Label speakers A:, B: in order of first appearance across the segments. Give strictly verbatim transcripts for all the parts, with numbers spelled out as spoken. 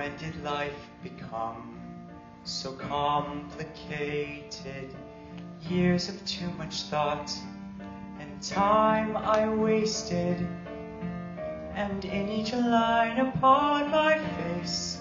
A: When did life become so complicated? Years of too much thought and time I wasted, and in each line upon my face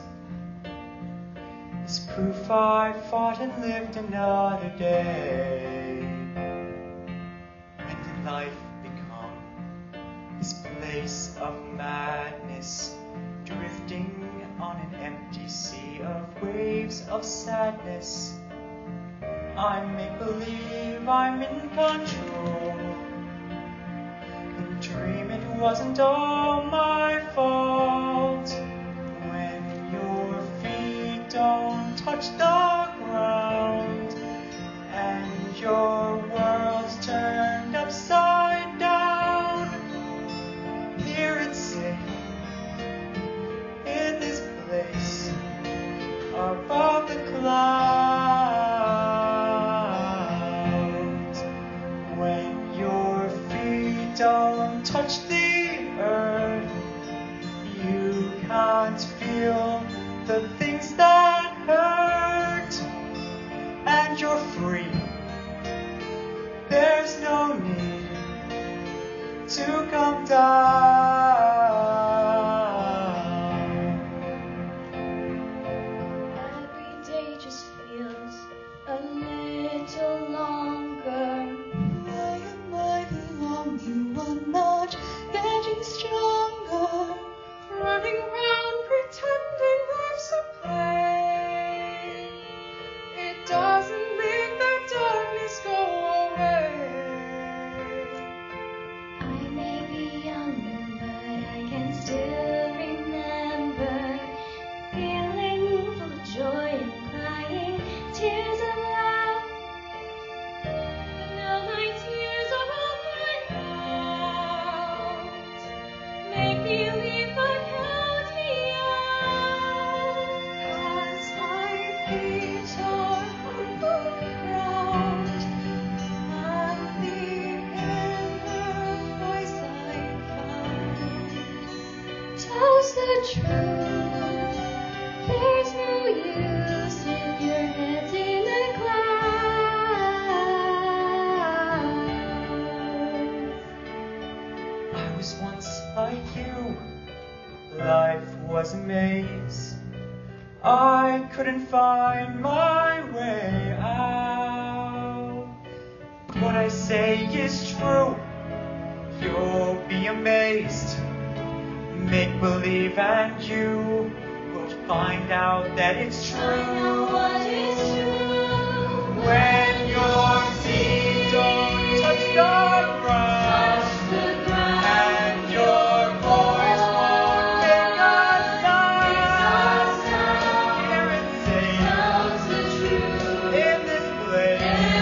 A: is proof I fought and lived another day. When did life become this place of madness, drifting on an empty sea of waves of sadness? I make believe I'm in control and dream it wasn't all my fault. When your feet don't touch the ground and your world's turned upside down, here it's safe in this place above the clouds. When your feet don't touch the earth, you can't feel the things that hurt, and you're free. There's no need to come down.
B: Every day just feels a little longer. Why am I alone? You are not getting stronger. Running around pretending life's a play. It doesn't make the darkness go away. I may be young, but I can still remember feeling full of joy and crying tears of love. But now my tears are all cried out. Make believe but count me out. 'Cause my feet are on the ground, and the inner voice I found tells the truth. There's no use if your head's in the clouds.
A: I was once like you. Life was a maze. I couldn't find my way out. What I say is true. You'll be amazed. Make believe and you will find out that it's
B: I know
A: true.
B: what is true.
A: When your feet don't touch the ground
B: Touch the ground.
A: and your voice won't make a sound, hear it say
B: Tells the truth.
A: in this place